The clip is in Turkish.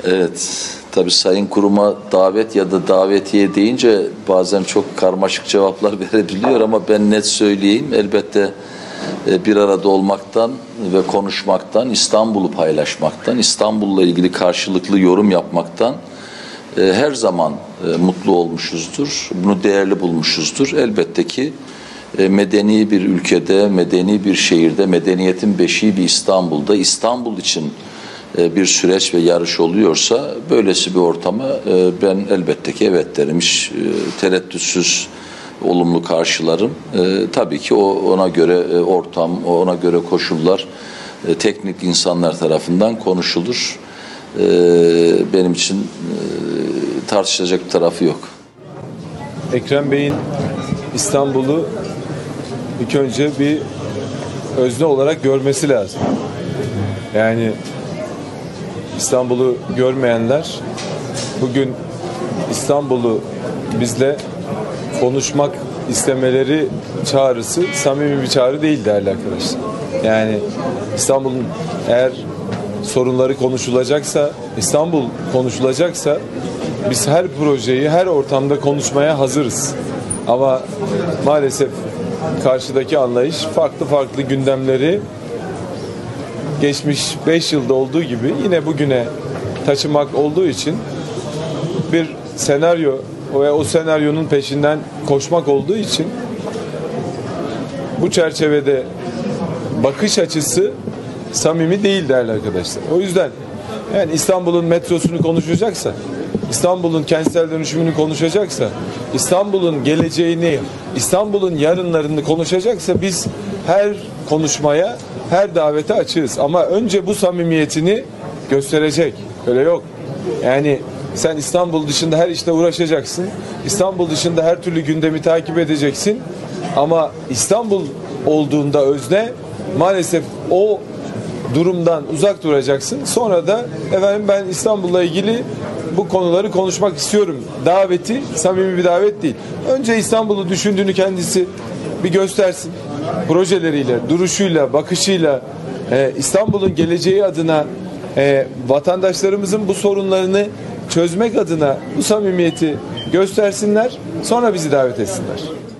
Evet, tabii Sayın Kurum'a davet ya da davetiye deyince bazen çok karmaşık cevaplar verebiliyor ama ben net söyleyeyim. Elbette bir arada olmaktan ve konuşmaktan, İstanbul'u paylaşmaktan, İstanbul'la ilgili karşılıklı yorum yapmaktan her zaman mutlu olmuşuzdur. Bunu değerli bulmuşuzdur. Elbette ki medeni bir ülkede, medeni bir şehirde, medeniyetin beşiği bir İstanbul'da, İstanbul için bir süreç ve yarış oluyorsa böylesi bir ortama ben elbette ki evet derim. Hiç tereddütsüz olumlu karşılarım. Tabii ki ona göre ortam, ona göre koşullar teknik insanlar tarafından konuşulur. Benim için tartışılacak bir tarafı yok. Ekrem Bey'in İstanbul'u ilk önce bir özne olarak görmesi lazım. Yani İstanbul'u görmeyenler bugün İstanbul'u bizle konuşmak istemeleri çağrısı samimi bir çağrı değil değerli arkadaşlar. Yani İstanbul'un eğer sorunları konuşulacaksa, İstanbul konuşulacaksa biz her projeyi her ortamda konuşmaya hazırız. Ama maalesef karşıdaki anlayış farklı farklı gündemleri geçmiş 5 yılda olduğu gibi yine bugüne taşımak olduğu için bir senaryo ve o senaryonun peşinden koşmak olduğu için bu çerçevede bakış açısı samimi değil değerli arkadaşlar. O yüzden yani İstanbul'un metrosunu konuşacaksa, İstanbul'un kentsel dönüşümünü konuşacaksa, İstanbul'un geleceğini, İstanbul'un yarınlarını konuşacaksa biz her konuşmaya, her davete açığız. Ama önce bu samimiyetini gösterecek. Öyle yok. Yani sen İstanbul dışında her işle uğraşacaksın. İstanbul dışında her türlü gündemi takip edeceksin. Ama İstanbul olduğunda özne maalesef o durumdan uzak duracaksın. Sonra da efendim ben İstanbul'la ilgili bu konuları konuşmak istiyorum. Daveti samimi bir davet değil. Önce İstanbul'u düşündüğünü kendisi bir göstersin. Projeleriyle, duruşuyla, bakışıyla İstanbul'un geleceği adına vatandaşlarımızın bu sorunlarını çözmek adına bu samimiyeti göstersinler. Sonra bizi davet etsinler.